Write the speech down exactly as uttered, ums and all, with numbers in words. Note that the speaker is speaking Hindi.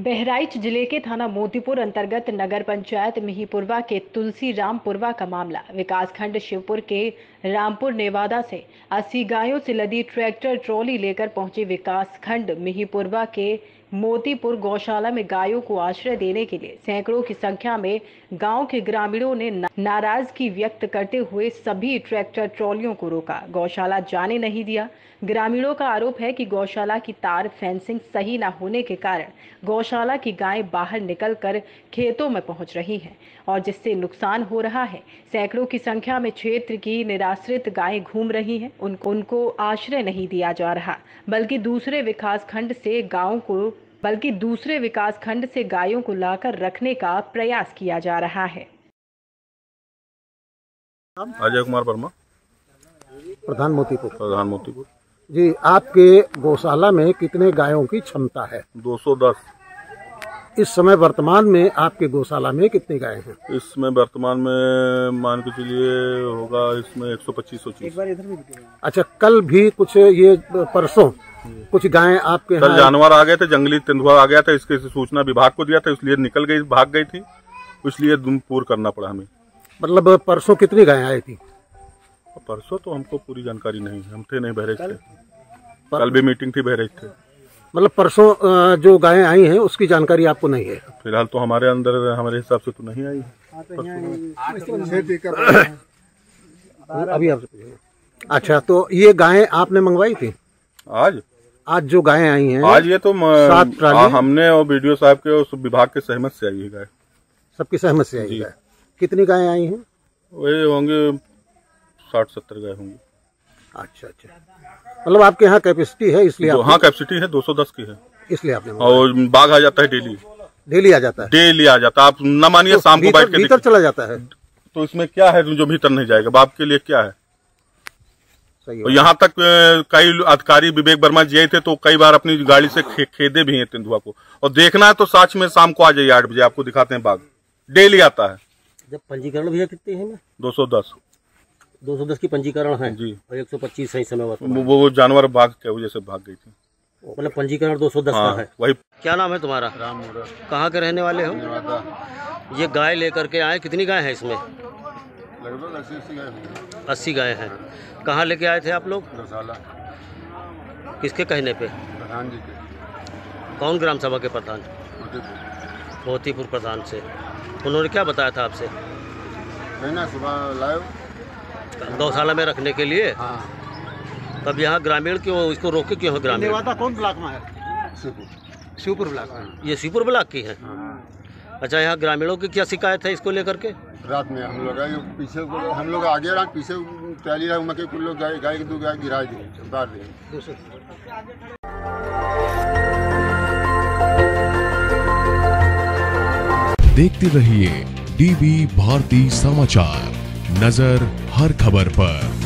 बहराइच जिले के थाना मोतीपुर अंतर्गत नगर पंचायत मिहीपुरवा के तुलसी रामपुरवा का मामला। विकासखंड शिवपुर के रामपुर नेवादा से अस्सी गायों से लदी ट्रैक्टर ट्रॉली लेकर पहुंचे विकासखंड मिहीपुरवा के मोतीपुर गौशाला में गायों को आश्रय देने के लिए सैकड़ों की संख्या में गांव के ग्रामीणों ने नाराजगी व्यक्त करते हुए सभी ट्रैक्टर ट्रॉलियों को रोका, गौशाला जाने नहीं दिया। ग्रामीणों का आरोप है कि गौशाला की तार फेंसिंग सही न होने के कारण गौशाला की गायें बाहर निकलकर खेतों में पहुंच रही हैं और जिससे नुकसान हो रहा है। सैकड़ों की संख्या में क्षेत्र की निराश्रित गायें घूम रही हैं, उनको उनको आश्रय नहीं दिया जा रहा, बल्कि दूसरे विकासखंड से गांव को बल्कि दूसरे विकासखंड से गायों को लाकर रखने का प्रयास किया जा रहा है। अजय कुमार वर्मा, प्रधान मोतीपुर। प्रधान मोतीपुर जी, आपके गौशाला में कितने गायों की क्षमता है? दो सौ दस। इस समय वर्तमान में आपके गौशाला में कितनी गायें हैं? इसमें वर्तमान में मान के चलिए होगा इसमें एक सौ पच्चीस सौ चीज। अच्छा, कल भी कुछ ये परसों कुछ गायें आपके कल जानवर आ गए थे, जंगली तेंदुआ आ गया था, इसके सूचना विभाग को दिया था, इसलिए निकल गई, भाग गई थी, इसलिए पूर करना पड़ा हमें। मतलब परसों कितनी गायें आई थी? परसों तो हमको पूरी जानकारी नहीं है, हम थे नहीं बहराइच थे, कल भी मीटिंग थी बहराइच थे। मतलब परसों जो गायें आई हैं उसकी जानकारी आपको नहीं है? फिलहाल तो हमारे अंदर हमारे हिसाब से तो नहीं आई अभी आपसे। अच्छा, तो ये गायें आपने मंगवाई थी? आज आज जो गायें आई हैं आज ये तो सात ट्राली हमने और बीडीओ साहब के उस विभाग के सहमत से आई है गाय। सबकी सहमत से आई है। कितनी गायें आई हैं? वही होंगे साठ सत्तर गाय होंगी। अच्छा अच्छा, मतलब आपके यहाँ कैपेसिटी है इसलिए? हाँ, कैपेसिटी है, दो सौ दस की है, इसलिए आपने। और बाघ आ जाता है डेली डेली आ जाता है? डेली आ जाता है, आप न मानिए तो शाम को बैठ के भीतर चला जाता है। तो इसमें क्या है जो भीतर नहीं जाएगा? बाप के लिए क्या है? सही है। यहाँ तक कई अधिकारी विवेक वर्मा जी थे तो कई बार अपनी गाड़ी से खे, खेदे भी हैं तेंदुआ को, और देखना है तो साच में शाम को आ जाइए आठ बजे, आपको दिखाते हैं बाघ डेली आता है। जब पंजीकरण भैया कितने हैं? दो सौ दस दो सौ दस की पंजीकरण है जी, और एक सौ पच्चीस है इस समय। वो, वो जानवर बाघ की वजह से भाग गई थी, मतलब पंजीकरण दो सौ दस हाँ, का है। वही। क्या नाम है तुम्हारा? राम। कहाँ के रहने वाले हो? ये गाय लेकर के आए, कितनी गाय है इसमें? लगभग अस्सी अस्सी गाय होंगी। अस्सी गाय हैं। कहाँ लेके आए थे आप लोग? गौशाला। किसके कहने पे? प्रधान जी के। कौन ग्राम सभा के प्रधान? मोतीपुर। मोतीपुर प्रधान से। उन्होंने क्या बताया था आपसे? नहीं ना, सुबह लाए गौशाला में रखने के लिए। हाँ। तब यहाँ ग्रामीण क्यों इसको रोके, क्यों है ग्रामीण? नेवादा कौन ब्लॉक में है? शिवपुर। शिवपुर ब्लॉक में। ये शिवपुर ब्लॉक की है। हाँ। अच्छा, यहाँ ग्रामीणों की क्या शिकायत है इसको लेकर के? रात में हम लोग आए, पीछे हम लोग आगे रहा, पीछे ट्रैली रहा, मके कुल लोग गाय गाय दो गाय गिरा दिए, बार दिए। देखते रहिए डीवी भारती समाचार, नजर हर खबर पर।